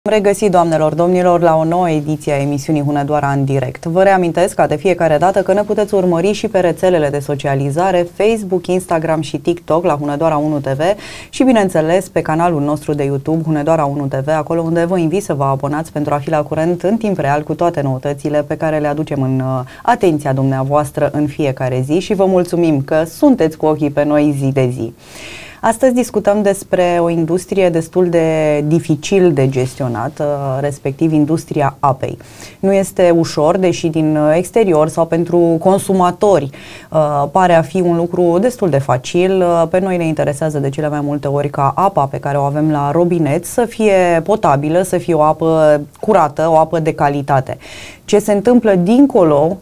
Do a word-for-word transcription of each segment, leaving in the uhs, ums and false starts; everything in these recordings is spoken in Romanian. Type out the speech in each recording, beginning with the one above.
Regăsit, doamnelor, domnilor, la o nouă ediție a emisiunii Hunedoara în direct. Vă reamintesc ca de fiecare dată că ne puteți urmări și pe rețelele de socializare Facebook, Instagram și TikTok la Hunedoara unu T V și, bineînțeles, pe canalul nostru de YouTube Hunedoara unu T V, acolo unde vă invit să vă abonați pentru a fi la curent în timp real cu toate noutățile pe care le aducem în uh, atenția dumneavoastră în fiecare zi și vă mulțumim că sunteți cu ochii pe noi zi de zi. Astăzi discutăm despre o industrie destul de dificil de gestionat, respectiv industria apei. Nu este ușor, deși din exterior sau pentru consumatori pare a fi un lucru destul de facil. Pe noi ne interesează de cele mai multe ori ca apa pe care o avem la robinet să fie potabilă, să fie o apă curată, o apă de calitate. Ce se întâmplă dincolo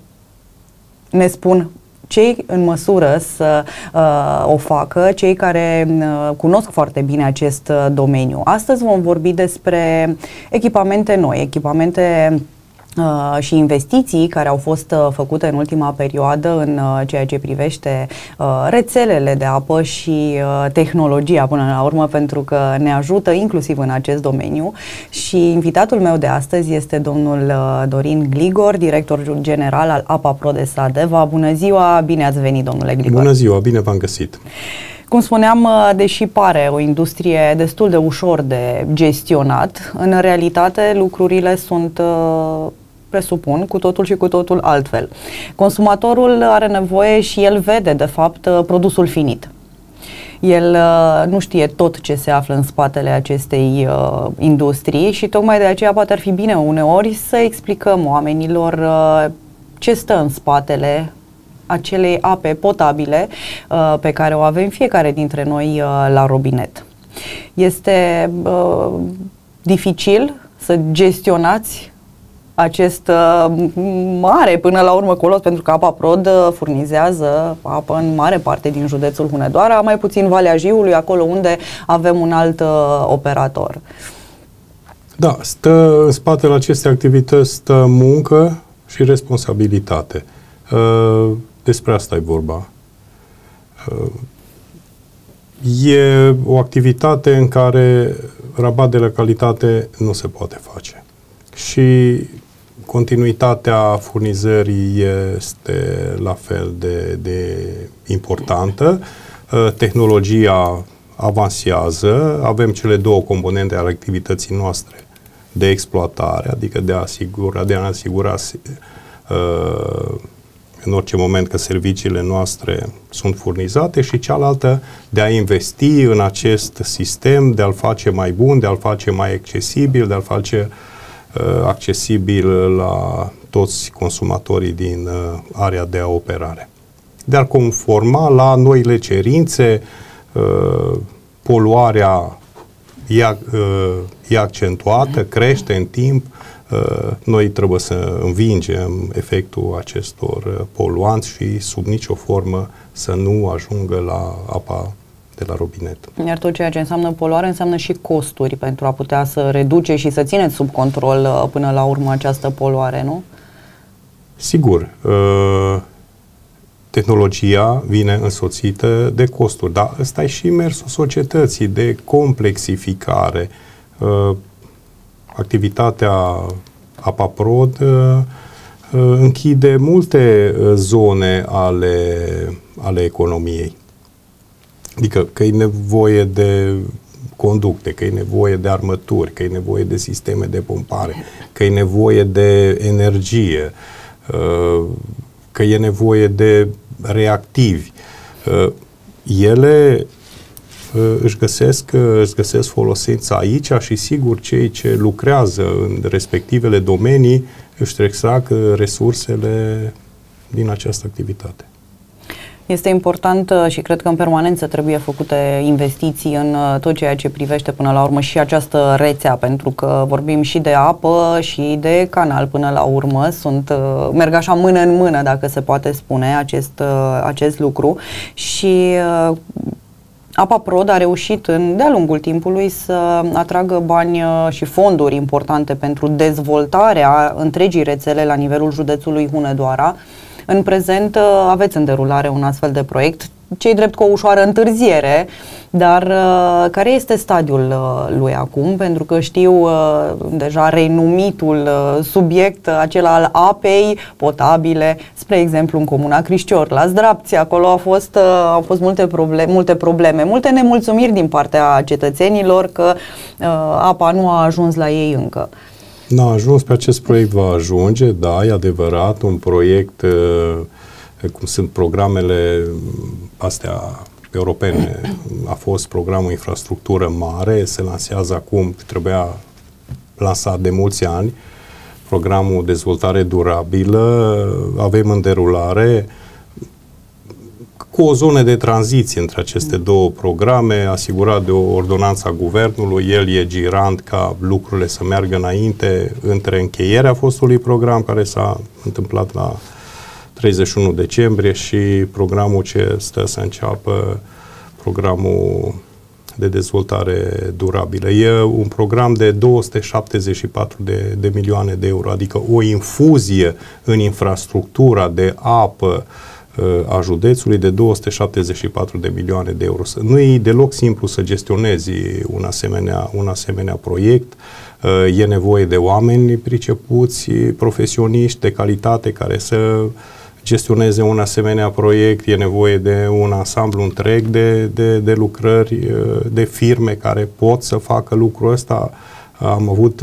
ne spun cei în măsură să uh, o facă, cei care uh, cunosc foarte bine acest uh, domeniu. Astăzi vom vorbi despre echipamente noi, echipamente Uh, și investiții care au fost uh, făcute în ultima perioadă în uh, ceea ce privește uh, rețelele de apă și uh, tehnologia până la urmă, pentru că ne ajută inclusiv în acest domeniu. Și invitatul meu de astăzi este domnul uh, Dorin Gligor, director general al APAPRO de Sadeva. Bună ziua, bine ați venit, domnule Gligor. Bună ziua, bine v-am găsit. Cum spuneam, deși pare o industrie destul de ușor de gestionat, în realitate lucrurile sunt, presupun, cu totul și cu totul altfel. Consumatorul are nevoie și el vede, de fapt, produsul finit. El uh, nu știe tot ce se află în spatele acestei uh, industrii și tocmai de aceea poate ar fi bine uneori să explicăm oamenilor uh, ce stă în spatele acelei ape potabile uh, pe care o avem fiecare dintre noi uh, la robinet. Este uh, dificil să gestionați acest uh, mare, până la urmă, colos, pentru că APAPRO furnizează apă în mare parte din județul Hunedoara, mai puțin Valea Jiului, acolo unde avem un alt uh, operator. Da, stă în spatele acestei activități stă muncă și responsabilitate. Uh, Despre asta e vorba. E o activitate în care rabat de la calitate nu se poate face. Și continuitatea furnizării este la fel de, de importantă. Tehnologia avansează, avem cele două componente ale activității noastre de exploatare, adică de a asigura, de a asigura uh, în orice moment că serviciile noastre sunt furnizate, și cealaltă de a investi în acest sistem, de a-l face mai bun, de a-l face mai accesibil, de a-l face uh, accesibil la toți consumatorii din uh, area de operare. De a conforma la noile cerințe, uh, poluarea e, uh, e accentuată, crește în timp. Noi trebuie să învingem efectul acestor poluanți și sub nicio formă să nu ajungă la apa de la robinet. Iar tot ceea ce înseamnă poluare înseamnă și costuri pentru a putea să reduce și să țineți sub control până la urmă această poluare, nu? Sigur. Tehnologia vine însoțită de costuri, dar ăsta e și mersul societății de complexificare. Activitatea APAPRO închide multe zone ale, ale economiei. Adică că e nevoie de conducte, că e nevoie de armături, că e nevoie de sisteme de pompare, că e nevoie de energie, că e nevoie de reactivi. Ele își găsesc, își găsesc folosința aici și, sigur, cei ce lucrează în respectivele domenii își extrag resursele din această activitate. Este important și cred că în permanență trebuie făcute investiții în tot ceea ce privește până la urmă și această rețea, pentru că vorbim și de apă și de canal până la urmă. Sunt, merg așa mână în mână, dacă se poate spune, acest, acest lucru. Și APAPRO a reușit în, de-a lungul timpului să atragă bani și fonduri importante pentru dezvoltarea întregii rețele la nivelul județului Hunedoara. În prezent aveți în derulare un astfel de proiect. ce-i drept cu o ușoară întârziere, dar uh, care este stadiul uh, lui acum? Pentru că știu uh, deja renumitul uh, subiect acela al apei potabile, spre exemplu în comuna Crișcior, la Zdrapți, acolo au fost, uh, au fost multe, probleme, multe probleme, multe nemulțumiri din partea cetățenilor că uh, apa nu a ajuns la ei încă. N-a ajuns, pe acest proiect va ajunge, da, e adevărat, un proiect, cum sunt programele astea europene, a fost programul infrastructură mare, se lansează acum, trebuia lansat de mulți ani, programul dezvoltare durabilă, avem în derulare, cu o zonă de tranziție între aceste două programe, asigurat de o ordonanță a guvernului, el e girant ca lucrurile să meargă înainte între încheierea fostului program, care s-a întâmplat la treizeci și unu decembrie, și programul ce stă să înceapă, programul de dezvoltare durabilă. E un program de două sute șaptezeci și patru de, de milioane de euro, adică o infuzie în infrastructura de apă a județului de două sute șaptezeci și patru de milioane de euro. Nu e deloc simplu să gestionezi un asemenea, un asemenea proiect. E nevoie de oameni pricepuți, profesioniști de calitate care să gestioneze un asemenea proiect. E nevoie de un ansamblu întreg de, de, de lucrări, de firme care pot să facă lucrul ăsta. Am avut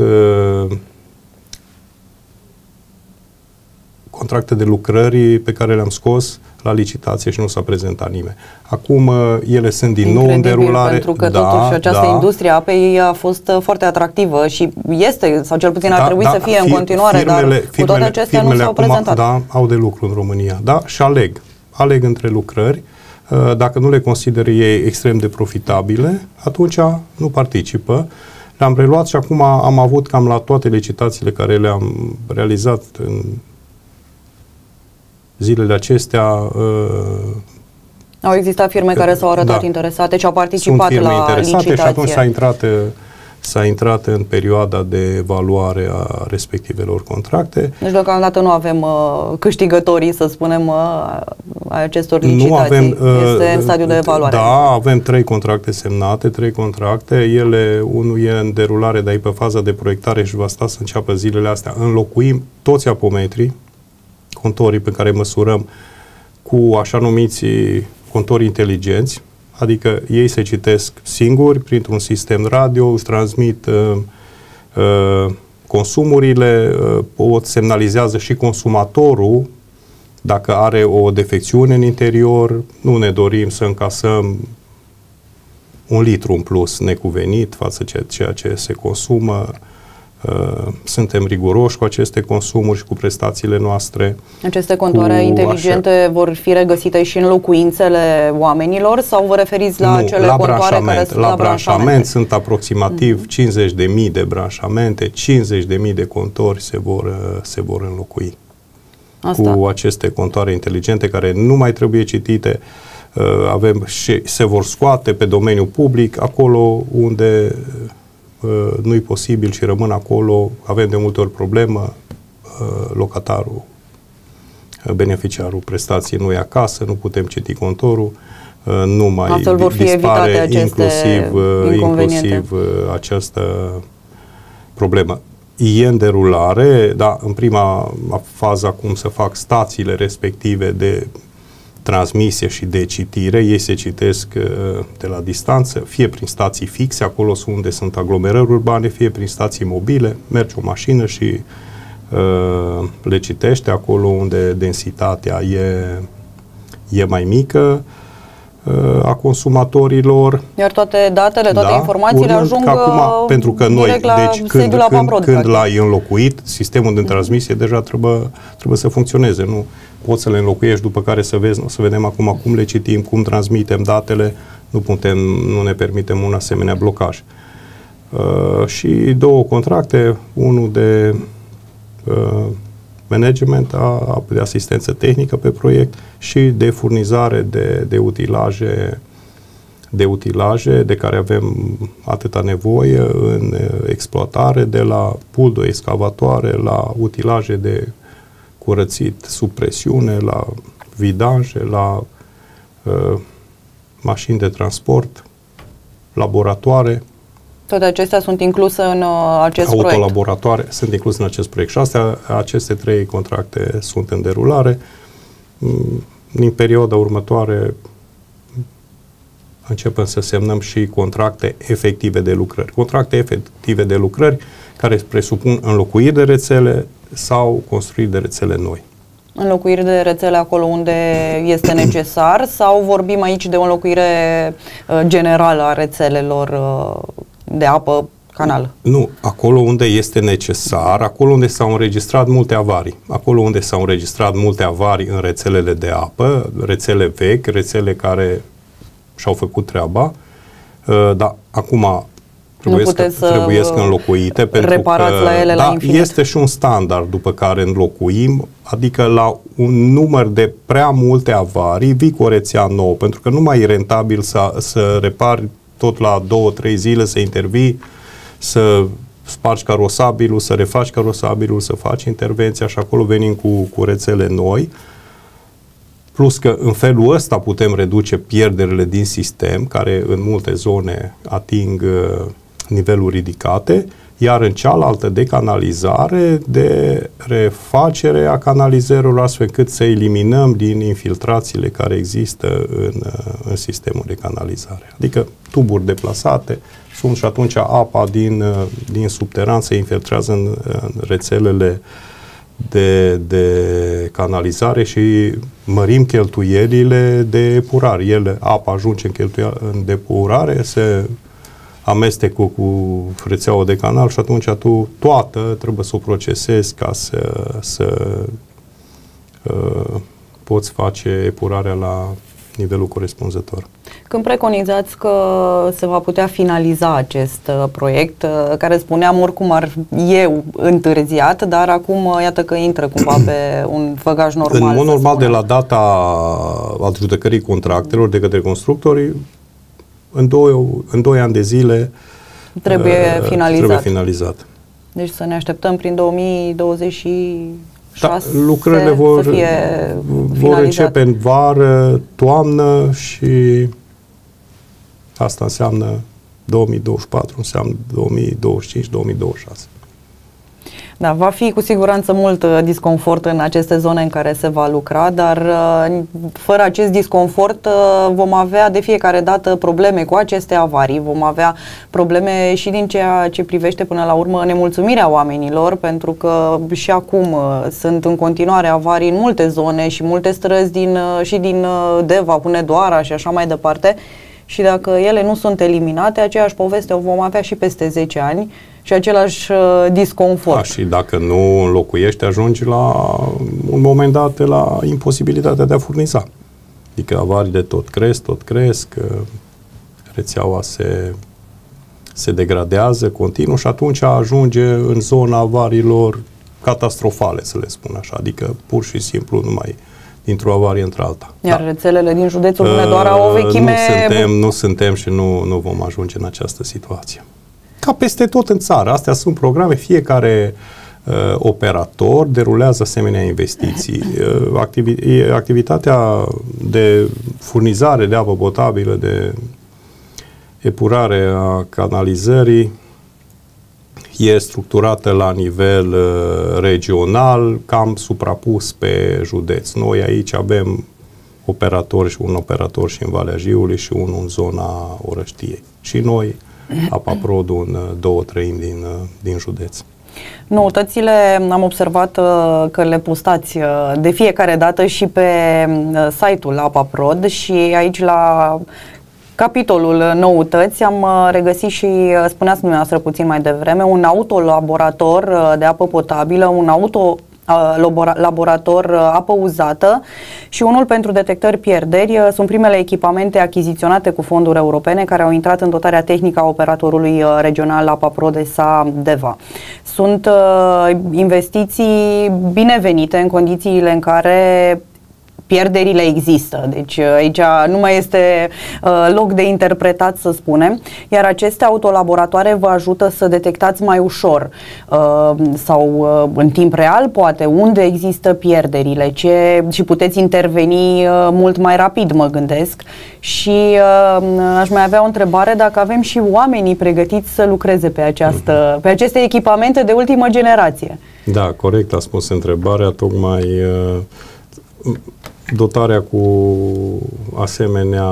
contracte de lucrări pe care le-am scos la licitație și nu s-a prezentat nimeni. Acum ele sunt din Incredibil, nou în derulare. Pentru că da, totuși această da. industrie a apei a fost foarte atractivă și este, sau cel puțin ar da, trebui da, să fie fir, în continuare, firmele, dar firmele, cu toate acestea nu s-au acum, prezentat. Da, au de lucru în România. Da, și aleg. Aleg între lucrări. Dacă nu le consideră ei extrem de profitabile, atunci nu participă. Le-am reluat și acum am avut cam la toate licitațiile care le-am realizat în zilele acestea. Uh, Au existat firme că, care s-au arătat da, interesate și au participat sunt la interesate licitație. Și atunci s-a intrat, s-a intrat în perioada de evaluare a respectivelor contracte. Deci deocamdată nu avem uh, câștigătorii, să spunem, uh, a acestor licitații. Nu avem, uh, este în stadiul de evaluare. Da, avem trei contracte semnate, trei contracte. Ele, unul e în derulare, dar e pe faza de proiectare și va sta să înceapă zilele astea. Înlocuim toți apometrii, contorii pe care măsurăm, cu așa numiți contori inteligenți, adică ei se citesc singuri printr-un sistem radio, își transmit uh, uh, consumurile, uh, pot semnalizează și consumatorul dacă are o defecțiune în interior. Nu ne dorim să încasăm un litru în plus necuvenit față de ceea ce se consumă. Uh, suntem riguroși cu aceste consumuri și cu prestațiile noastre. Aceste contoare inteligente așa, vor fi regăsite și în locuințele oamenilor sau vă referiți la nu, cele la contoare care sunt la, la branșament? Sunt aproximativ mm-hmm. cincizeci de mii de branșamente, cincizeci de mii de contori se vor, se vor înlocui. Asta. Cu aceste contoare inteligente care nu mai trebuie citite. Uh, avem și se vor scoate pe domeniul public acolo unde Uh, nu-i posibil și rămân acolo, avem de multe ori problemă, uh, locatarul, uh, beneficiarul prestației nu e acasă, nu putem citi contorul, uh, nu mai Astfel vor fi dispare inclusiv, uh, inclusiv uh, această problemă. E în derulare, dar în prima fază acum se fac stațiile respective de transmisie și de citire. Ei se citesc uh, de la distanță, fie prin stații fixe, acolo unde sunt aglomerări urbane, fie prin stații mobile. Merge o mașină și uh, le citește acolo unde densitatea e, e mai mică uh, a consumatorilor. Iar toate datele, toate da, informațiile ajung că acum, pentru că noi, deci când, când, când l-ai înlocuit, sistemul de transmisie mm. deja trebuie, trebuie să funcționeze. Nu poți să le înlocuiești, după care să vezi, să vedem acum cum le citim, cum transmitem datele, nu putem, nu ne permitem un asemenea blocaj. Uh, și două contracte, unul de uh, management, a, de asistență tehnică pe proiect și de furnizare de, de utilaje de utilaje de care avem atâta nevoie în exploatare, de la puldo excavatoare la utilaje de curățit sub presiune, la vidaje, la uh, mașini de transport, laboratoare. Toate acestea sunt incluse în uh, acest proiect. Autolaboratoare sunt incluse în acest proiect și astea, aceste trei contracte sunt în derulare. În perioada următoare începem să semnăm și contracte efective de lucrări. Contracte efective de lucrări care presupun înlocuiri de rețele sau construiri de rețele noi. Înlocuiri de rețele acolo unde este necesar sau vorbim aici de o înlocuire uh, generală a rețelelor uh, de apă, canal? Nu, acolo unde este necesar, acolo unde s-au înregistrat multe avarii. Acolo unde s-au înregistrat multe avarii în rețelele de apă, rețele vechi, rețele care și-au făcut treaba, uh, dar acum trebuie să trebuiesc înlocuite pentru că la ele da, la infinit. Este și un standard după care înlocuim, adică la un număr de prea multe avarii vii cu o rețea nouă, pentru că nu mai e rentabil să, să repari tot la două, trei zile, să intervii, să spargi carosabilul, să refaci carosabilul, să faci intervenția și acolo venim cu, cu rețele noi. Plus că în felul ăsta putem reduce pierderile din sistem, care în multe zone ating uh, niveluri ridicate, iar în cealaltă de canalizare, de refacere a canalizărilor, astfel încât să eliminăm din infiltrațiile care există în, uh, în sistemul de canalizare. Adică tuburi deplasate sunt și atunci apa din, uh, din subteran se infiltrează în, în rețelele De, de canalizare și mărim cheltuielile de epurare. Ele, apa ajunge în, în depurare, se amestecă cu rețeaua de canal și atunci tu toată trebuie să o procesezi ca să, să uh, poți face epurarea la nivelul corespunzător. Când preconizați că se va putea finaliza acest uh, proiect, uh, care spuneam oricum ar e întârziat, dar acum uh, iată că intră cumva pe un făgaș normal. În mod normal, de la data adjudecării contractelor de către constructori, în doi, în doi ani de zile trebuie, uh, finalizat. trebuie finalizat. Deci să ne așteptăm prin două mii douăzeci și șase da, lucrările vor, să fie vor începe în vară, toamnă și asta înseamnă două mii douăzeci și patru, înseamnă două mii douăzeci și cinci două mii douăzeci și șase. Da, va fi cu siguranță mult uh, disconfort în aceste zone în care se va lucra, dar uh, fără acest disconfort uh, vom avea de fiecare dată probleme cu aceste avarii, vom avea probleme și din ceea ce privește până la urmă nemulțumirea oamenilor, pentru că și acum uh, sunt în continuare avarii în multe zone și multe străzi din, uh, și din uh, Deva, Hunedoara și așa mai departe. Și dacă ele nu sunt eliminate, aceeași poveste o vom avea și peste zece ani și același uh, disconfort. Da, și dacă nu înlocuiești, ajungi la un moment dat la imposibilitatea de a furniza. Adică avariile tot cresc, tot cresc, rețeaua se, se degradează continuu și atunci ajunge în zona avariilor catastrofale, să le spun așa. Adică pur și simplu nu mai dintr-o avarie într-alta. Iar da. rețelele din județul Hunedoara au o vechime... Nu suntem, nu suntem și nu, nu vom ajunge în această situație. Ca peste tot în țară. Astea sunt programe, fiecare uh, operator derulează asemenea investiții. Uh, activi, activitatea de furnizare de apă potabilă, de epurare a canalizării, e structurată la nivel uh, regional, cam suprapus pe județ. Noi aici avem operatori și un operator și în Valea Jiului și unul în zona Orăștiei. Și noi, APAPROD, în două treimi din, din județ. Noutățile am observat uh, că le postați uh, de fiecare dată și pe uh, site-ul APAPROD și aici la capitolul noutăți am regăsit și, spuneați dumneavoastră puțin mai devreme, un autolaborator de apă potabilă, un auto laborator apă uzată și unul pentru detectări pierderi. Sunt primele echipamente achiziționate cu fonduri europene care au intrat în dotarea tehnică a operatorului regional APAPROD S A Deva. Sunt uh, investiții binevenite în condițiile în care pierderile există, deci aici nu mai este uh, loc de interpretat, să spunem, iar aceste autolaboratoare vă ajută să detectați mai ușor uh, sau uh, în timp real, poate, unde există pierderile, ce, și puteți interveni uh, mult mai rapid, mă gândesc. Și uh, aș mai avea o întrebare, dacă avem și oamenii pregătiți să lucreze pe, această, pe aceste echipamente de ultimă generație. Da, corect, a spus întrebarea, tocmai uh, dotarea cu asemenea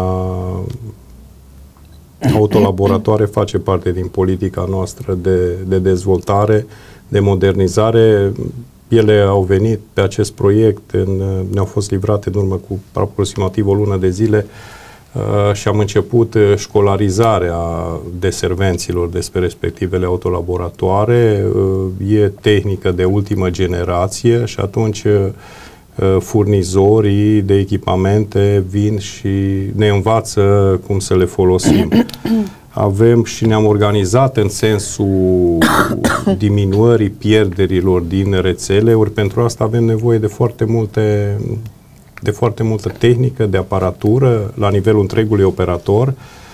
autolaboratoare face parte din politica noastră de, de dezvoltare, de modernizare. Ele au venit pe acest proiect, în, ne-au fost livrate în urmă cu aproximativ o lună de zile uh, și am început școlarizarea deservenților despre respectivele autolaboratoare. Uh, e tehnică de ultimă generație și atunci uh, furnizorii de echipamente vin și ne învață cum să le folosim. Avem și ne-am organizat în sensul diminuării pierderilor din rețele, ori pentru asta avem nevoie de foarte multe, de foarte multă tehnică, de aparatură la nivelul întregului operator.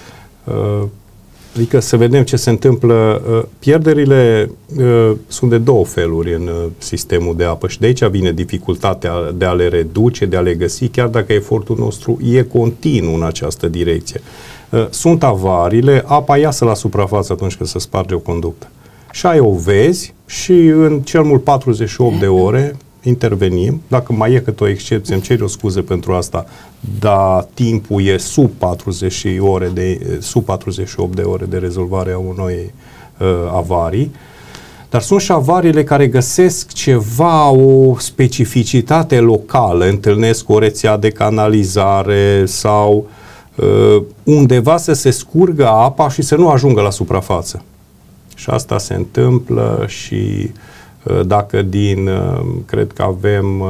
Adică să vedem ce se întâmplă. Pierderile sunt de două feluri în sistemul de apă și de aici vine dificultatea de a le reduce, de a le găsi, chiar dacă efortul nostru e continuu în această direcție. Sunt avariile, apa iasă la suprafață atunci când se sparge o conductă. Și aia o vezi și în cel mult patruzeci și opt de ore intervenim. Dacă mai e cât o excepție, îmi cer o scuză pentru asta, dar timpul e sub patruzeci și opt de ore de rezolvare a unei uh, avarii. Dar sunt și avariile care găsesc ceva, o specificitate locală, întâlnesc o rețea de canalizare sau uh, undeva să se scurgă apa și să nu ajungă la suprafață. Și asta se întâmplă și dacă din, cred că avem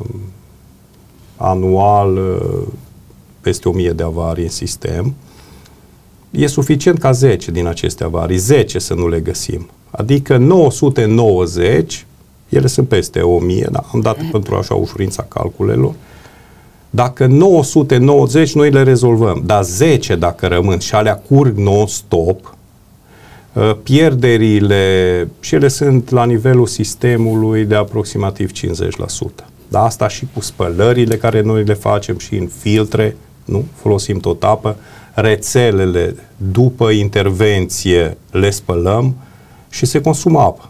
anual peste o mie de avarii în sistem, e suficient ca zece din aceste avarii, zece să nu le găsim. Adică nouă sute nouăzeci, ele sunt peste o mie, da, am dat pentru așa ușurința calculelor. Dacă nouă sute nouăzeci noi le rezolvăm, dar zece dacă rămân și alea curg non-stop, pierderile și ele sunt la nivelul sistemului de aproximativ cincizeci la sută. Dar asta și cu spălările care noi le facem și în filtre, nu? Folosim tot apă, rețelele după intervenție le spălăm și se consumă apă.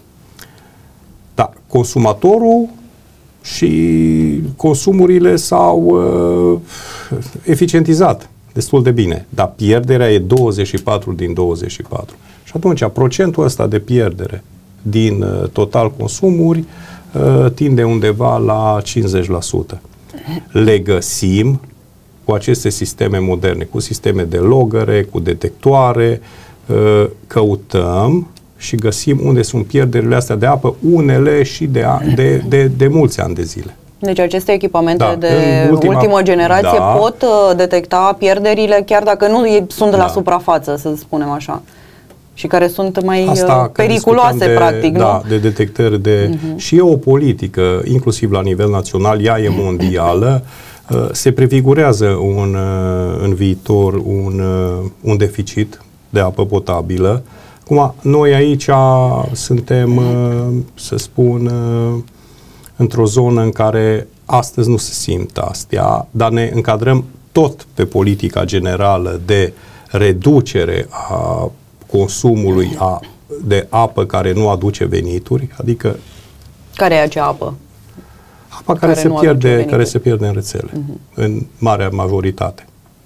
Da, consumatorul și consumurile s-au uh, eficientizat destul de bine, dar pierderea e douăzeci și patru din douăzeci și patru. Și atunci, procentul ăsta de pierdere din uh, total consumuri uh, tinde undeva la cincizeci la sută. Le găsim cu aceste sisteme moderne, cu sisteme de logăre, cu detectoare, uh, căutăm și găsim unde sunt pierderile astea de apă, unele și de, a, de, de, de mulți ani de zile. Deci aceste echipamente da, de ultima, ultimă generație da, pot uh, detecta pierderile chiar dacă nu sunt de la da. suprafață, să spunem așa. Și care sunt mai Asta, periculoase, de, practic, da, nu? de detectări de... Uh-huh. Și e o politică, inclusiv la nivel național, ea e mondială, uh, se prefigurează un, uh, în viitor un, uh, un deficit de apă potabilă. Acum, noi aici suntem, uh, să spun, uh, într-o zonă în care astăzi nu se simt astea, dar ne încadrăm tot pe politica generală de reducere a consumului a, de apă care nu aduce venituri, adică... Care e acea apă? Apa care, care, se, pierde, care se pierde în rețele, uh-huh. în marea majoritate.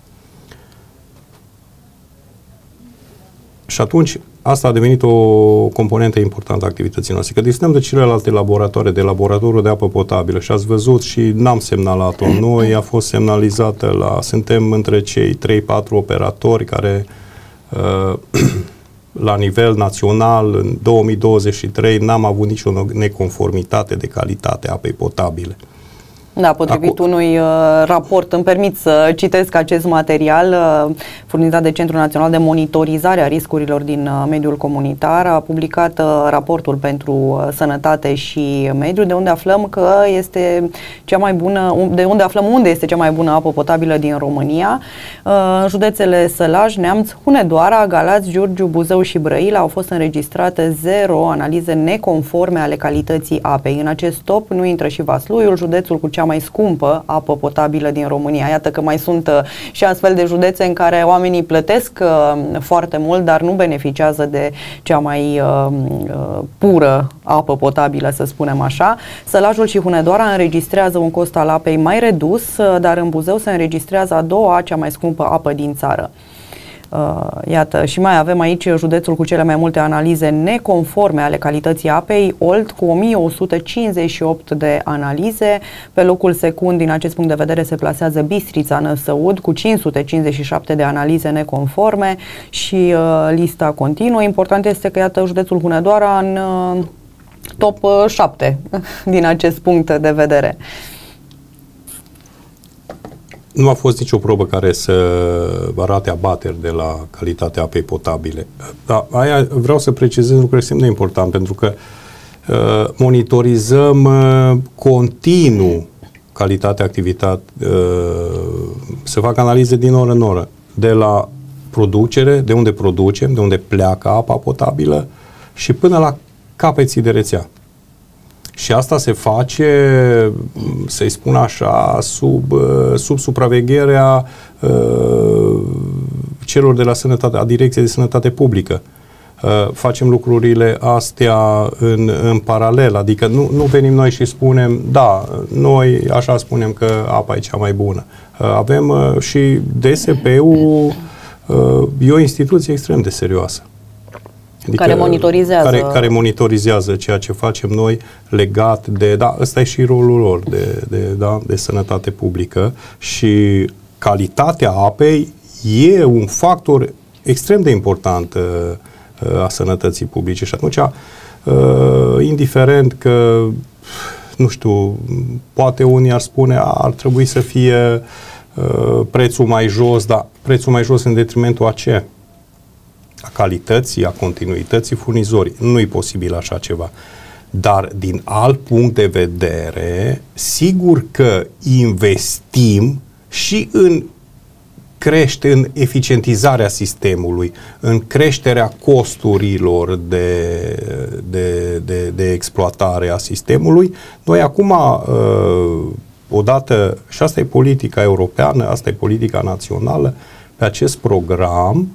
Și atunci, asta a devenit o componentă importantă a activității noastre. Că discutăm de celelalte laboratoare, de laboratorul de apă potabilă și ați văzut și n-am semnalat-o noi, a fost semnalizată la... Suntem între cei trei patru operatori care uh, la nivel național în două mii douăzeci și trei n-am avut nicio neconformitate de calitate a apei potabile. Da, potrivit Acu... unui uh, raport, îmi permit să citesc acest material uh, furnizat de Centrul Național de Monitorizare a Riscurilor din uh, Mediul Comunitar. A publicat uh, raportul pentru uh, sănătate și mediu, de unde aflăm că este cea mai bună, de unde aflăm unde este cea mai bună apă potabilă din România. Uh, în județele Sălaj, Neamț, Hunedoara, Galați, Giurgiu, Buzău și Brăila au fost înregistrate zero analize neconforme ale calității apei. În acest top nu intră și Vasluiul, județul cu cea mai scumpă apă potabilă din România. Iată că mai sunt uh, și astfel de județe în care oamenii plătesc uh, foarte mult, dar nu beneficiază de cea mai uh, uh, pură apă potabilă, să spunem așa. Sălajul și Hunedoara înregistrează un cost al apei mai redus, uh, dar în Buzău se înregistrează a doua cea mai scumpă apă din țară. Uh, iată, și mai avem aici județul cu cele mai multe analize neconforme ale calității apei, Olt, cu o mie o sută cincizeci și opt de analize. Pe locul secund, din acest punct de vedere, se plasează Bistrița, Năsăud, cu cinci sute cincizeci și șapte de analize neconforme și uh, lista continuă. Important este că, iată, județul Hunedoara în uh, top șapte din acest punct de vedere. Nu a fost nicio probă care să arate abateri de la calitatea apei potabile. Dar aia vreau să precizez lucruri extrem de important, pentru că uh, monitorizăm uh, continuu calitatea, activitate, uh, se fac analize din oră în oră, de la producere, de unde producem, de unde pleacă apa potabilă și până la capeții de rețea. Și asta se face, să-i spun așa, sub, sub supravegherea uh, celor de la sănătate, a Direcției de Sănătate Publică. Uh, facem lucrurile astea în, în paralel, adică nu, nu venim noi și spunem, da, noi așa spunem că apa e cea mai bună. Uh, avem uh, și D S P-ul, uh, e o instituție extrem de serioasă. Adică, care monitorizează. Care, care monitorizează ceea ce facem noi legat de, da, ăsta e și rolul lor de, de, da, de sănătate publică și calitatea apei e un factor extrem de important uh, a sănătății publice și atunci, uh, indiferent că, nu știu, poate unii ar spune, a, ar trebui să fie uh, prețul mai jos, dar prețul mai jos în detrimentul a ce? A calității, a continuității furnizorii. Nu e posibil așa ceva. Dar din alt punct de vedere, sigur că investim și în crește în eficientizarea sistemului, în creșterea costurilor de, de, de, de exploatare a sistemului. Noi acum, odată, și asta e politica europeană, asta e politica națională, pe acest program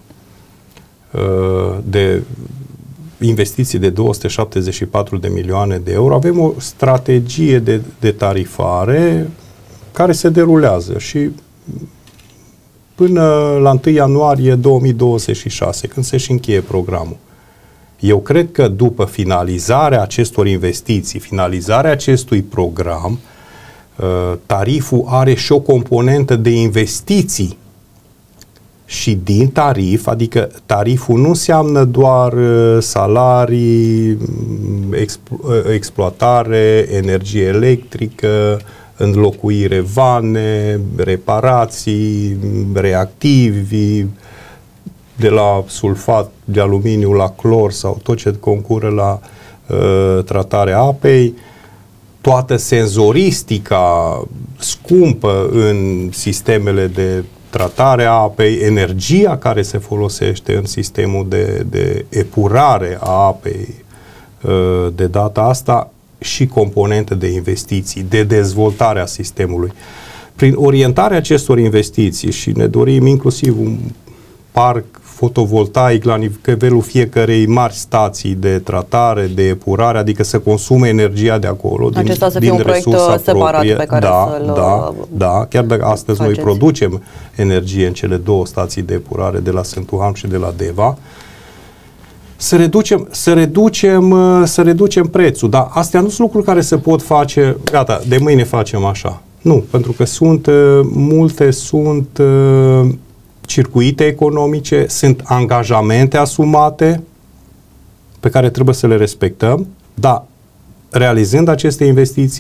de investiții de două sute șaptezeci și patru de milioane de euro, avem o strategie de, de tarifare care se derulează și până la întâi ianuarie două mii douăzeci și șase, când se și încheie programul. Eu cred că după finalizarea acestor investiții, finalizarea acestui program, tariful are și o componentă de investiții. Și din tarif, adică tariful nu înseamnă doar salarii, explo- exploatare, energie electrică, înlocuire vane, reparații, reactivi, de la sulfat de aluminiu la clor sau tot ce concură la uh, tratarea apei, toată senzoristica scumpă în sistemele de tratarea apei, energia care se folosește în sistemul de, de epurare a apei de data asta și componente de investiții, de dezvoltare a sistemului. Prin orientarea acestor investiții și ne dorim inclusiv un parc fotovoltaic la nivelul fiecărei mari stații de tratare, de epurare, adică să consume energia de acolo. Acesta din, să fie din un proiect separat proprie. Pe care da, să-l da, da, chiar dacă astăzi faceți. Noi producem energie în cele două stații de epurare de la Sântuhan și de la Deva, să reducem, să reducem, să reducem prețul. Dar astea nu sunt lucruri care se pot face, gata, de mâine facem așa. Nu, pentru că sunt multe, sunt circuite economice, sunt angajamente asumate pe care trebuie să le respectăm, dar realizând aceste investiții,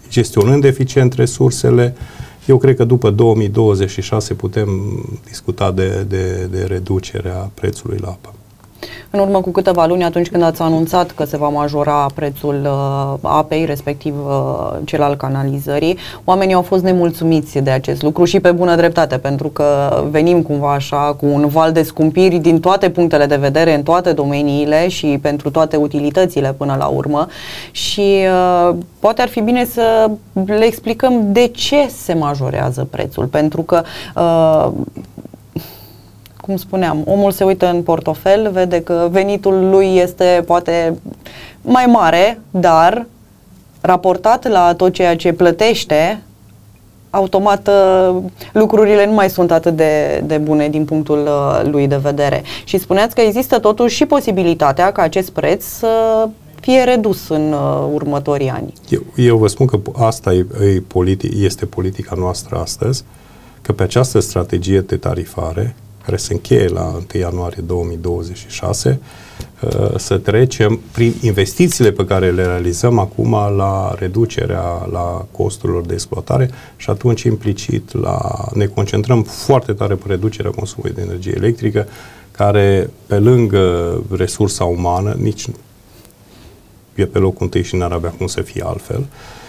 gestionând eficient resursele. Eu cred că după două mii douăzeci și șase putem discuta de, de, de reducerea prețului la apă. În urmă cu câteva luni, atunci când ați anunțat că se va majora prețul uh, apei, respectiv uh, cel al canalizării, oamenii au fost nemulțumiți de acest lucru și pe bună dreptate, pentru că venim cumva așa cu un val de scumpiri din toate punctele de vedere, în toate domeniile și pentru toate utilitățile până la urmă și uh, poate ar fi bine să le explicăm de ce se majorează prețul, pentru că uh, cum spuneam, omul se uită în portofel, vede că venitul lui este poate mai mare, dar raportat la tot ceea ce plătește, automat lucrurile nu mai sunt atât de, de bune din punctul lui de vedere. Și spuneați că există totuși și posibilitatea ca acest preț să fie redus în următorii ani. Eu, eu vă spun că asta e, e politi- este politica noastră astăzi, că pe această strategie de tarifare care se încheie la întâi ianuarie două mii douăzeci și șase, să trecem prin investițiile pe care le realizăm acum la reducerea la costurilor de exploatare și atunci implicit la, ne concentrăm foarte tare pe reducerea consumului de energie electrică, care pe lângă resursa umană, nici e pe locul întâi și n-ar avea cum să fie altfel,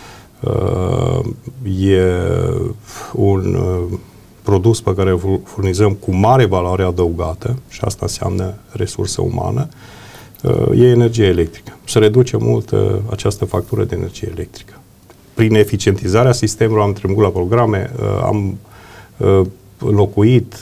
e un produs pe care îl furnizăm cu mare valoare adăugată, și asta înseamnă resursă umană, e energie electrică. Să reduce mult această factură de energie electrică. Prin eficientizarea sistemelor am trecut la programe, am înlocuit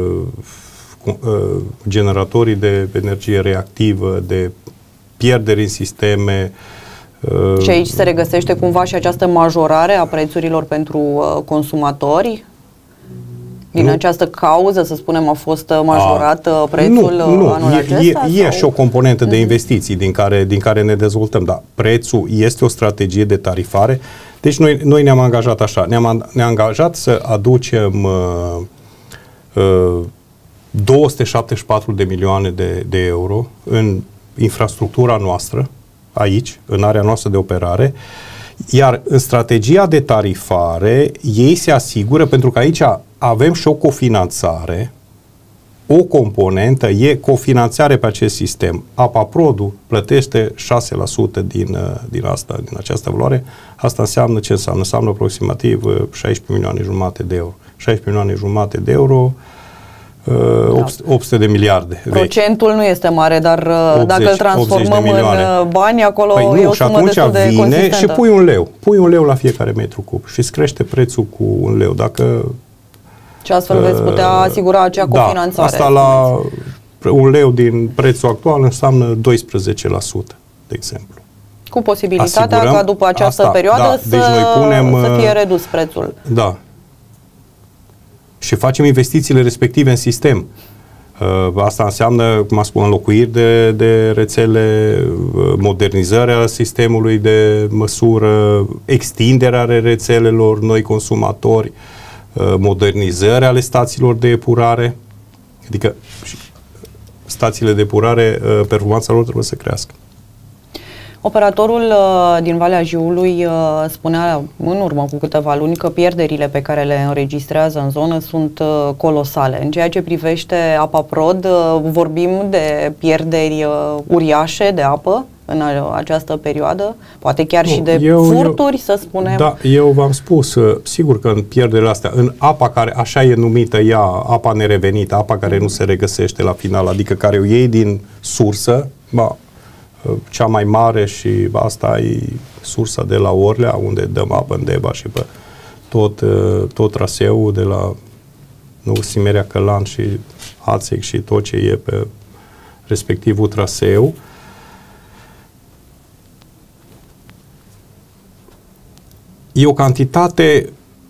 generatorii de energie reactivă, de pierderi în sisteme. Și aici se regăsește cumva și această majorare a prețurilor pentru consumatori? Din nu. această cauză, să spunem, a fost majorat a, prețul nu, nu. anul e, acesta? E, e și o componentă de investiții din care, din care ne dezvoltăm, dar prețul este o strategie de tarifare. Deci noi, noi ne-am angajat așa, ne-am ne angajat să aducem uh, uh, două sute șaptezeci și patru de milioane de, de euro în infrastructura noastră, aici, în area noastră de operare, iar în strategia de tarifare ei se asigură, pentru că aici avem și o cofinanțare, o componentă e cofinanțare pe acest sistem. APAPROD-ul plătește șase la sută din, din asta, din această valoare. Asta înseamnă ce înseamnă? Înseamnă aproximativ șaisprezece milioane jumate de euro. șaisprezece milioane jumate de euro, da. opt sute de miliarde. Procentul vechi. Nu este mare, dar optzeci, dacă îl transformăm în bani, acolo păi e nu, o și sumă atunci destul de vine consistentă. Și pui un leu. Pui un leu la fiecare metru cub și îți crește prețul cu un leu. Dacă și astfel uh, veți putea asigura acea cofinanțare. Da, asta la un leu din prețul actual înseamnă doisprezece la sută, de exemplu. Cu posibilitatea Asigurăm ca după această asta, perioadă da, să, deci noi punem, să fie redus prețul. Da. Și facem investițiile respective în sistem. Uh, asta înseamnă, cum am spus, înlocuiri de, de rețele, modernizarea sistemului de măsură, extinderea rețelelor, noi consumatori, modernizări ale stațiilor de epurare, adică stațiile de epurare, performanța lor trebuie să crească. Operatorul din Valea Jiului spunea în urmă cu câteva luni că pierderile pe care le înregistrează în zonă sunt colosale. În ceea ce privește APAPROD, vorbim de pierderi uriașe de apă în această perioadă, poate chiar nu, și de eu, furturi, eu, să spunem. Da, eu v-am spus, sigur că în pierderile astea, în apa care, așa e numită ea, apa nerevenită, apa care nu se regăsește la final, adică care o iei din sursă, ba, cea mai mare și asta e sursa de la Orlea, unde dăm apă în Deva și pe tot, tot traseul de la nu, Simerea Călan și Hațeg și tot ce e pe respectivul traseu. E o cantitate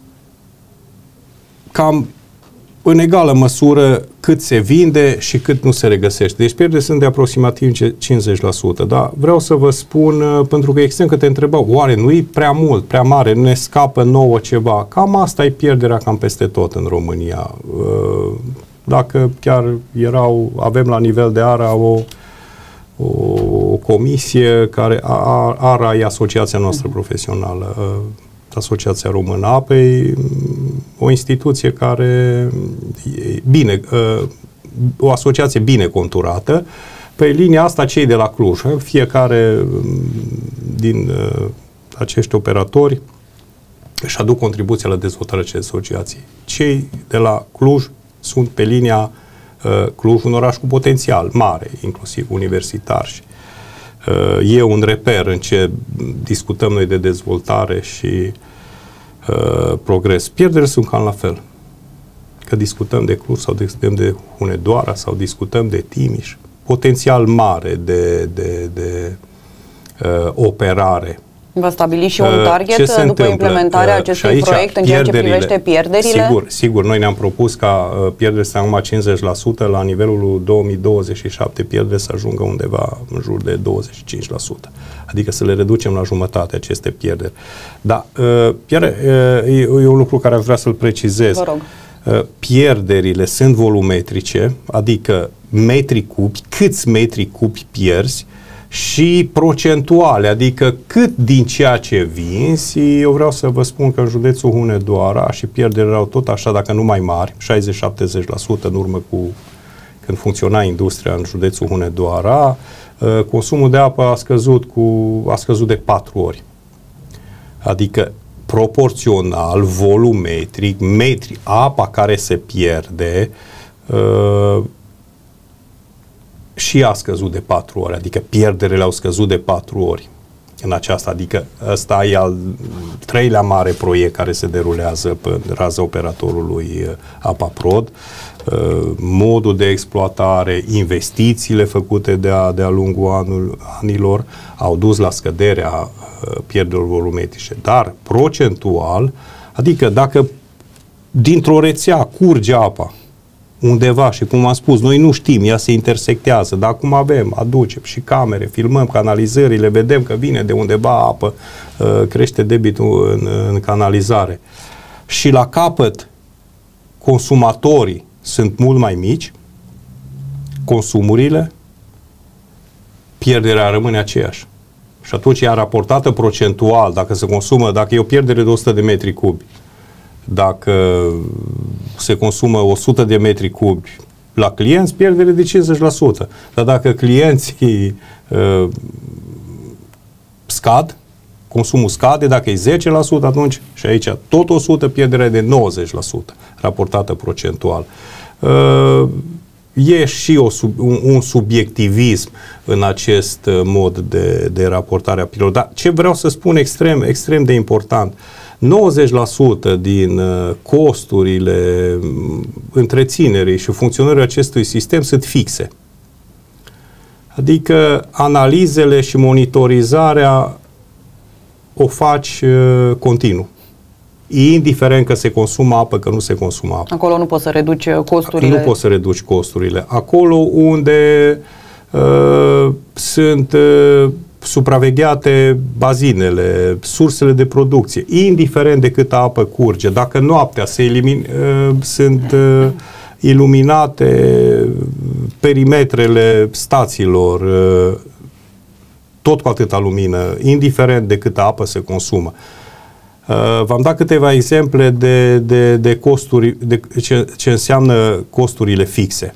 cam în egală măsură cât se vinde și cât nu se regăsește. Deci pierderile sunt de aproximativ cincizeci la sută. Dar vreau să vă spun, pentru că extrem că te întrebau, oare nu e prea mult, prea mare, nu ne scapă nouă ceva? Cam asta e pierderea cam peste tot în România. Dacă chiar erau, avem la nivel de ARA o, o comisie care, ARA e asociația noastră profesională, Asociația Română a Apei, o instituție care e bine, o asociație bine conturată. Pe linia asta, cei de la Cluj, fiecare din acești operatori își aduc contribuția la dezvoltarea acestei asociații. Cei de la Cluj sunt pe linia Cluj, un oraș cu potențial mare, inclusiv universitar. Și e un reper în ce discutăm noi de dezvoltare și uh, progres. Pierderile sunt cam la fel. Că discutăm de Cluj sau discutăm de Hunedoara sau discutăm de Timiș. Potențial mare de, de, de uh, operare. Va stabili și un target ce după întâmplă? implementarea acestui proiect în ceea ce privește pierderile? Sigur, sigur. Noi ne-am propus ca pierderile să ajungă cincizeci la sută, la nivelul două mii douăzeci și șapte pierderile să ajungă undeva în jur de douăzeci și cinci la sută. Adică să le reducem la jumătate aceste pierderi. Dar pierde, e un lucru care aș vrea să-l precizez. Vă rog. Pierderile sunt volumetrice, adică metri cubi, câți metri cubi pierzi, și procentuale, adică cât din ceea ce vinzi. Eu vreau să vă spun că în județul Hunedoara și pierderile erau tot așa, dacă nu mai mari, șaizeci la șaptezeci la sută în urmă cu când funcționa industria în județul Hunedoara, consumul de apă a scăzut, cu, a scăzut de patru ori. Adică proporțional, volumetric, metri, apa care se pierde uh, și a scăzut de patru ori, adică pierderile au scăzut de patru ori în aceasta, adică ăsta e al treilea mare proiect care se derulează pe raza operatorului APAPROD. Modul de exploatare, investițiile făcute de-a, de-a lungul anul, anilor au dus la scăderea pierderilor volumetrice, dar procentual, adică dacă dintr-o rețea curge apa undeva și, cum am spus, noi nu știm, ea se intersectează, dar acum avem, aducem și camere, filmăm canalizările, vedem că vine de undeva apă, crește debitul în, în canalizare. Și la capăt, consumatorii sunt mult mai mici, consumurile, pierderea rămâne aceeași. Și atunci ea raportată procentual, dacă se consumă, dacă e o pierdere de o sută de metri cubi, dacă se consumă o sută de metri cubi la clienți, pierdere de cincizeci la sută. Dar dacă clienții uh, scad, consumul scade, dacă e zece la sută, atunci și aici tot o sută, pierderea de nouăzeci la sută, raportată procentual. Uh, e și o sub, un, un subiectivism în acest mod de, de raportare a pilor. Dar ce vreau să spun extrem, extrem de important, nouăzeci la sută din costurile întreținerii și funcționării acestui sistem sunt fixe. Adică analizele și monitorizarea o faci uh, continuu. Indiferent că se consumă apă, că nu se consumă apă. Acolo nu poți să reduci costurile. Nu poți să reduci costurile. Acolo unde uh, sunt uh, supravegheate bazinele, sursele de producție, indiferent de câtă apă curge, dacă noaptea se elimin, uh, sunt uh, iluminate perimetrele stațiilor, uh, tot cu atâta lumină, indiferent de câtă apă se consumă. Uh, v-am dat câteva exemple de, de, de costuri, de ce, ce înseamnă costurile fixe.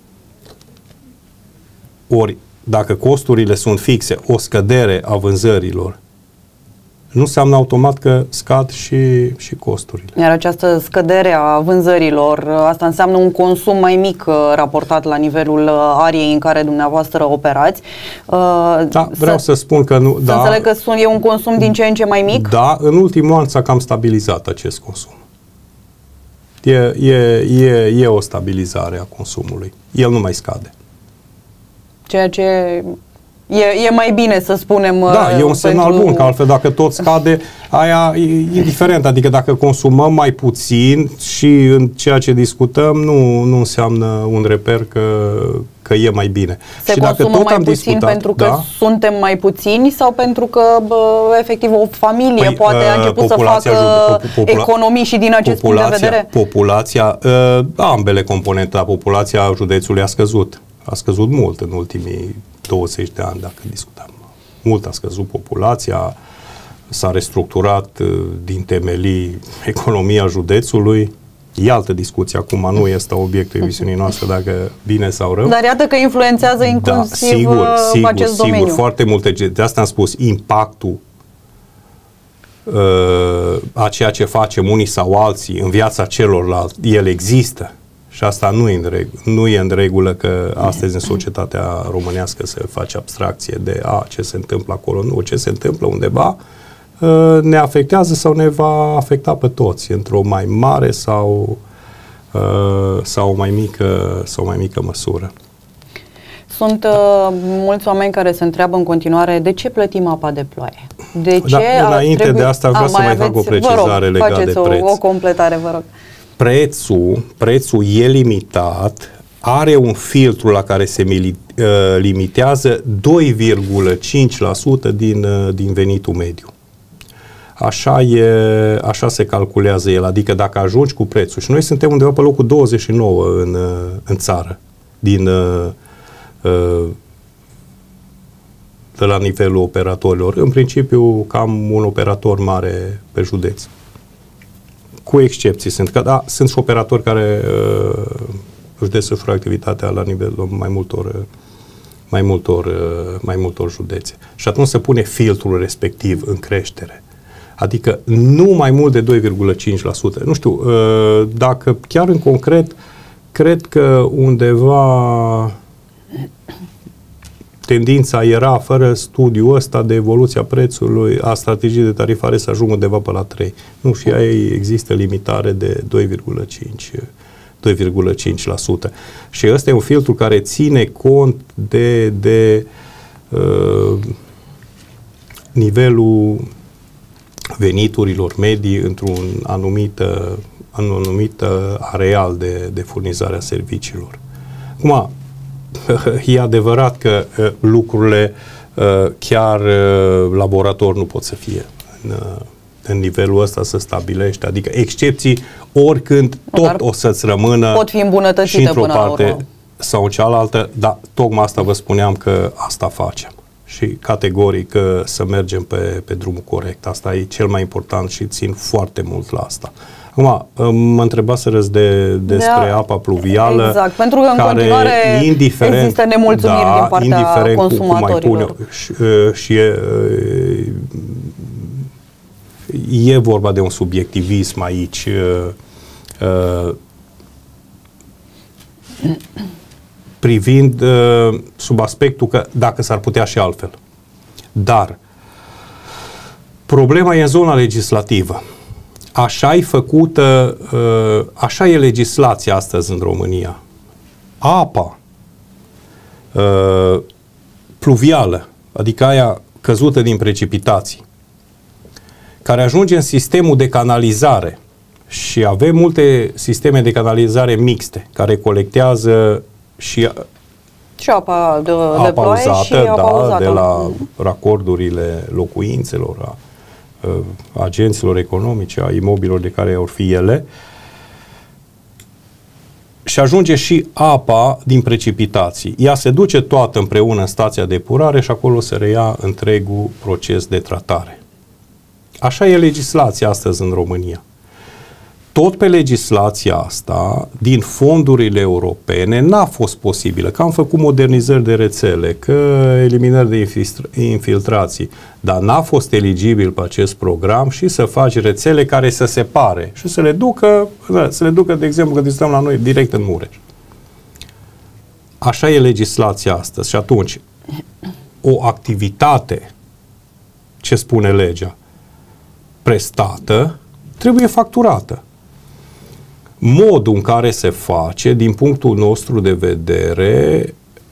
Ori, dacă costurile sunt fixe, o scădere a vânzărilor, nu înseamnă automat că scad și, și costurile. Iar această scădere a vânzărilor, asta înseamnă un consum mai mic raportat la nivelul ariei în care dumneavoastră operați. Da, vreau să, să spun că nu... Să da, înțeleg că sunt, e un consum din ce în ce mai mic? Da, în ultimul an s-a cam stabilizat acest consum. E, e, e, e o stabilizare a consumului. El nu mai scade. Ceea ce e, e mai bine, să spunem. Da, e un semnal pentru... bun, că altfel dacă tot scade, aia e indiferent. Adică dacă consumăm mai puțin și în ceea ce discutăm, nu, nu înseamnă un reper că, că e mai bine. Se și consumă dacă tot mai am puțin discutat, pentru că da? suntem mai puțini sau pentru că, bă, efectiv, o familie păi, poate a început să facă popula- economii și din acest punct de vedere? Populația, uh, ambele componente, a populația județului a scăzut. A scăzut mult în ultimii douăzeci de ani, dacă discutăm. Mult a scăzut populația, s-a restructurat din temelii economia județului. E altă discuție acum, nu este obiectul emisiunii noastre dacă bine sau rău. Dar iată că influențează inclusiv da, sigur, sigur, acest sigur, domeniu. Foarte multe, de asta am spus, impactul uh, a ceea ce facem unii sau alții în viața celorlalți, el există. Și asta nu e în regulă, nu e în regulă că astăzi în societatea românească se face abstracție de a, ce se întâmplă acolo, nu, ce se întâmplă undeva, ne afectează sau ne va afecta pe toți, într-o mai mare sau, sau, mai mică, sau mai mică măsură. Sunt uh, mulți oameni care se întreabă în continuare de ce plătim apa de ploaie. De ce da, înainte trebuie... de asta vreau a, să mai, mai fac o precizare legată de preț. O, o completare, vă rog. Prețul, prețul e limitat, are un filtru la care se mili, uh, limitează doi virgulă cinci la sută din, uh, din venitul mediu. Așa, e, așa se calculează el, adică dacă ajungi cu prețul, și noi suntem undeva pe locul douăzeci și nouă în, în țară, din, de la nivelul operatorilor. În principiu, cam un operator mare pe județ. Cu excepții sunt, că da, sunt și operatori care uh, își desfășoară activitatea la nivelul mai multor, mai multor, uh, mai multor județe. Și atunci se pune filtrul respectiv în creștere. Adică nu mai mult de doi virgulă cinci la sută. Nu știu, dacă chiar în concret, cred că undeva tendința era, fără studiul ăsta de evoluția prețului, a strategiei de tarifare să ajungă undeva pe la trei. Nu, și aici există limitare de doi virgulă cinci la sută. Și ăsta e un filtru care ține cont de, de uh, nivelul veniturilor medii într-un anumit, în un anumit areal de, de furnizare a serviciilor. Acum, e adevărat că lucrurile chiar laborator nu pot să fie în, în nivelul ăsta să stabilește, adică excepții oricând tot Dar o să-ți rămână pot fi îmbunătățite și într-o până parte la urmă. Sau în cealaltă, dar tocmai asta vă spuneam că asta facem. Și categoric să mergem pe, pe drumul corect. Asta e cel mai important și țin foarte mult la asta. Acum, mă întrebaserăți de, despre de apa pluvială. Exact, pentru că în care, continuare există nemulțumiri da, din partea consumatorilor. Cum și, și e, e vorba de un subiectivism aici. Privind uh, sub aspectul că dacă s-ar putea și altfel. Dar problema e în zona legislativă. Așa e făcută, uh, așa e legislația astăzi în România. Apa uh, pluvială, adică aia căzută din precipitații, care ajunge în sistemul de canalizare, și avem multe sisteme de canalizare mixte care colectează și, și apa de, apa de ploaie uzată, și apa da, uzată. De la racordurile locuințelor, a, a agenților economice, a imobililor de care or fi ele, și ajunge și apa din precipitații. Ea se duce toată împreună în stația de epurare și acolo se reia întregul proces de tratare. Așa e legislația astăzi în România. Tot pe legislația asta, din fondurile europene, n-a fost posibilă, că am făcut modernizări de rețele, că eliminări de infiltrații, dar n-a fost eligibil pe acest program și să faci rețele care să separe și să le ducă, să le ducă, de exemplu, că discutăm la noi, direct în Mureș. Așa e legislația astăzi și atunci o activitate, ce spune legea, prestată, trebuie facturată. Modul în care se face, din punctul nostru de vedere,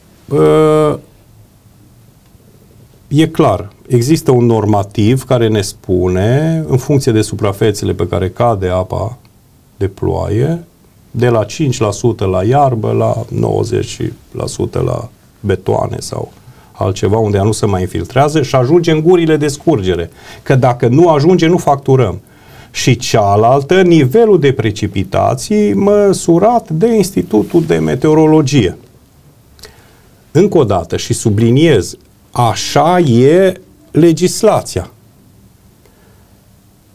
e clar. Există un normativ care ne spune, în funcție de suprafețele pe care cade apa de ploaie, de la cinci la sută la iarbă, la nouăzeci la sută la betoane sau altceva unde ea nu se mai infiltrează și ajunge în gurile de scurgere. Că dacă nu ajunge, nu facturăm. Și cealaltă, nivelul de precipitații măsurat de Institutul de Meteorologie. Încă o dată și subliniez, așa e legislația.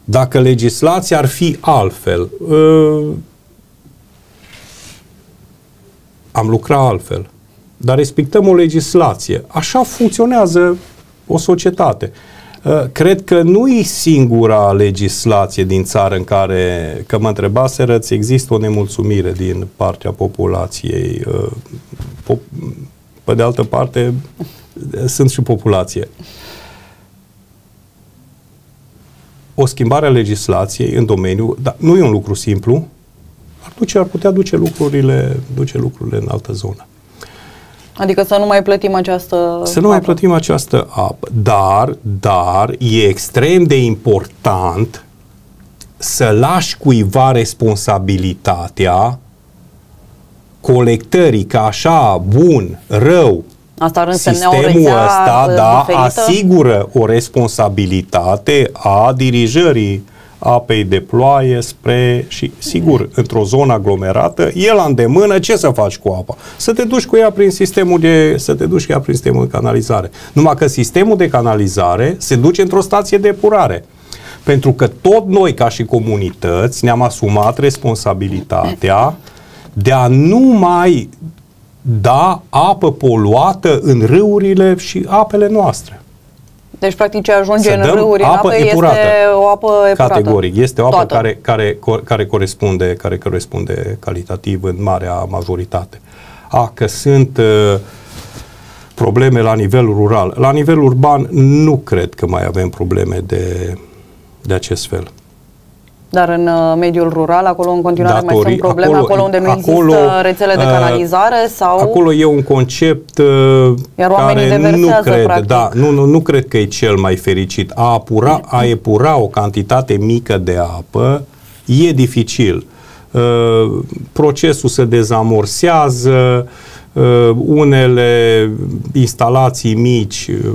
Dacă legislația ar fi altfel, uh, am lucrat altfel. Dar respectăm o legislație. Așa funcționează o societate. Cred că nu e singura legislație din țară în care, că mă întrebaseră, există o nemulțumire din partea populației. Pe de altă parte, sunt și populație. O schimbare a legislației în domeniu, dar nu e un lucru simplu, ar, duce, ar putea duce lucrurile, duce lucrurile în altă zonă. Adică să nu mai plătim această Să nu apă. mai plătim această apă. Dar, dar e extrem de important să lași cuiva responsabilitatea colectării, că așa, bun, rău, asta ar sistemul ăsta, da, asigură o responsabilitate a dirijării apei de ploaie spre, și sigur, într-o zonă aglomerată, e la îndemână, ce să faci cu apa? Să te duci cu ea prin sistemul de, să te duci cu ea prin sistemul de canalizare. Numai că sistemul de canalizare se duce într-o stație de epurare. Pentru că tot noi, ca și comunități, ne-am asumat responsabilitatea de a nu mai da apă poluată în râurile și apele noastre. Deci, practic, ce ajunge să în râuri, în apă, apă epurată. Este o apă epurată. Categoric. Este o apă Toată. care, care, care, corespunde, care corespunde calitativ în marea majoritate. A, că sunt uh, probleme la nivel rural. La nivel urban nu cred că mai avem probleme de, de acest fel. Dar în uh, mediul rural, acolo în continuare Datorii, mai sunt probleme, acolo, acolo unde nu acolo, există rețele de canalizare? Uh, sau acolo e un concept uh, care nu cred, practic. da, nu, nu, nu cred că e cel mai fericit. A, apura, a epura o cantitate mică de apă e dificil. Uh, procesul se dezamorsează, uh, unele instalații mici uh,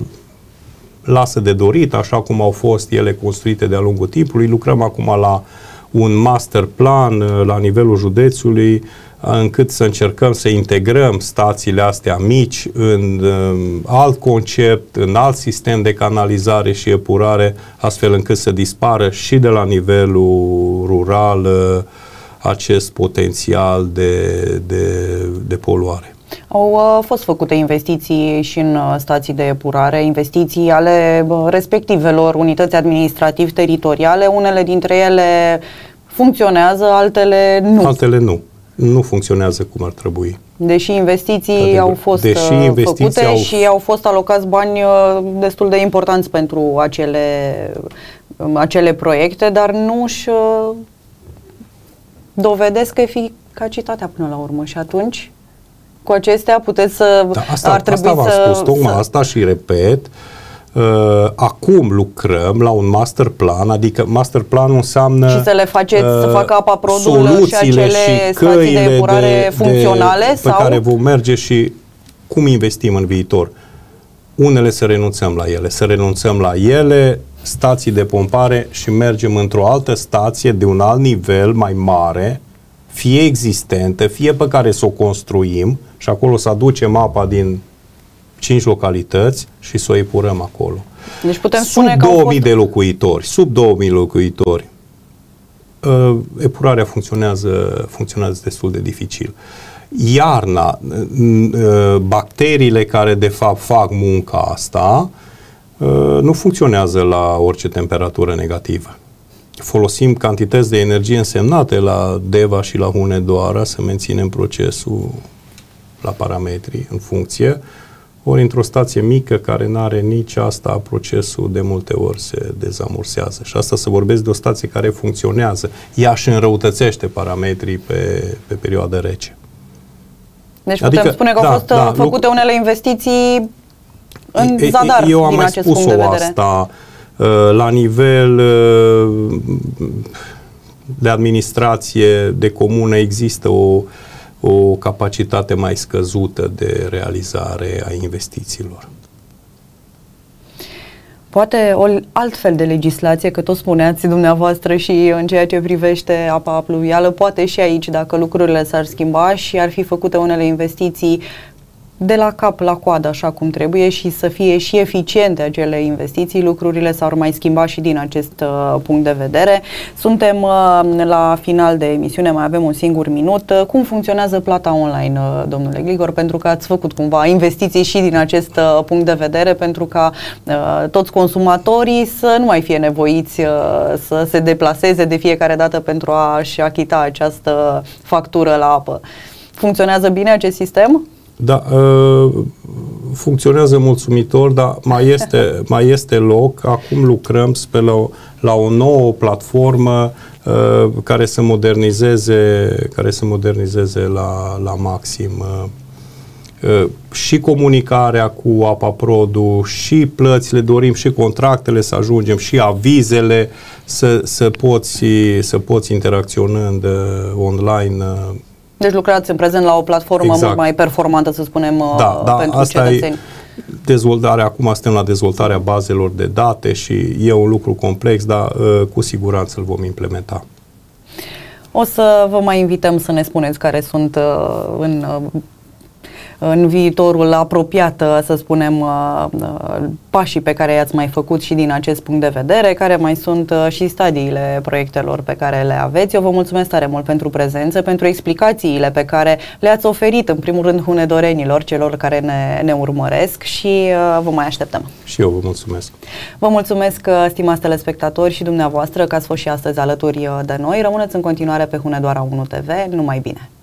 lasă de dorit, așa cum au fost ele construite de-a lungul timpului. Lucrăm acum la un master plan la nivelul județului, încât să încercăm să integrăm stațiile astea mici în um, alt concept, în alt sistem de canalizare și epurare, astfel încât să dispară și de la nivelul rural uh, acest potențial de, de, de poluare. Au uh, fost făcute investiții și în uh, stații de epurare, investiții ale uh, respectivelor unități administrativ-teritoriale. Unele dintre ele funcționează, altele nu. Altele nu. Nu funcționează cum ar trebui. Deși investiții Categori. au fost Deși investiții făcute au... și au fost alocați bani uh, destul de importanți pentru acele, uh, acele proiecte, dar nu își uh, dovedesc eficacitatea până la urmă. Și atunci... Cu acestea puteți să... Da, asta, ar trebui asta v-am să, spus, tocmai să... asta și repet. Uh, acum lucrăm la un master plan, adică master planul înseamnă... Și să le faceți uh, să facă apa produlă și acele și stații de epurare de, funcționale? De, sau? Pe care vom merge și cum investim în viitor. Unele să renunțăm la ele, să renunțăm la ele, stații de pompare și mergem într-o altă stație de un alt nivel mai mare, fie existentă, fie pe care să o construim și acolo să aducem apa din cinci localități și să o epurăm acolo. Deci putem sub spune că două mii fost... de locuitori, sub două mii locuitori, uh, epurarea funcționează, funcționează destul de dificil. Iarna, uh, bacteriile care de fapt fac munca asta, uh, nu funcționează la orice temperatură negativă. Folosim cantități de energie însemnate la Deva și la Hunedoara să menținem procesul la parametri în funcție, ori într-o stație mică care nu are nici asta, procesul de multe ori se dezamorsează. Și asta să vorbesc de o stație care funcționează. Ea și înrăutățește parametrii pe, pe perioadă rece. Deci putem adică, spune că da, au fost da, făcute unele investiții în e, zadar eu am din mai acest punct de vedere. Asta, la nivel de administrație, de comună, există o, o capacitate mai scăzută de realizare a investițiilor. Poate o altfel de legislație, că tot spuneați dumneavoastră și în ceea ce privește apa pluvială, poate și aici, dacă lucrurile s-ar schimba și ar fi făcute unele investiții de la cap la coadă așa cum trebuie și să fie și eficiente acele investiții, lucrurile s-ar mai schimba și din acest uh, punct de vedere. Suntem uh, la final de emisiune, mai avem un singur minut. Uh, cum funcționează plata online, uh, domnule Gligor? Pentru că ați făcut cumva investiții și din acest uh, punct de vedere, pentru ca uh, toți consumatorii să nu mai fie nevoiți uh, să se deplaseze de fiecare dată pentru a-și achita această factură la apă. Funcționează bine acest sistem? Da, funcționează mulțumitor, dar mai este, mai este loc. Acum lucrăm spre la o, la o nouă platformă care să modernizeze, care să modernizeze la, la maxim și comunicarea cu APAPROD-ul, și plățile, dorim și contractele să ajungem, și avizele, să, să, poți, să poți interacționând online. Deci lucrați în prezent la o platformă exact. mult mai performantă, să spunem, da, da, pentru asta cetățeni. E dezvoltarea, acum suntem la dezvoltarea bazelor de date și e un lucru complex, dar cu siguranță îl vom implementa. O să vă mai invităm să ne spuneți care sunt în, în viitorul apropiat, să spunem, pașii pe care i-ați mai făcut și din acest punct de vedere, care mai sunt și stadiile proiectelor pe care le aveți. Eu vă mulțumesc tare mult pentru prezență, pentru explicațiile pe care le-ați oferit, în primul rând, hunedorenilor, celor care ne, ne urmăresc, și vă mai așteptăm. Și eu vă mulțumesc. Vă mulțumesc, stimați telespectatori, și dumneavoastră că ați fost și astăzi alături de noi. Rămâneți în continuare pe Hunedoara unu T V. Numai bine!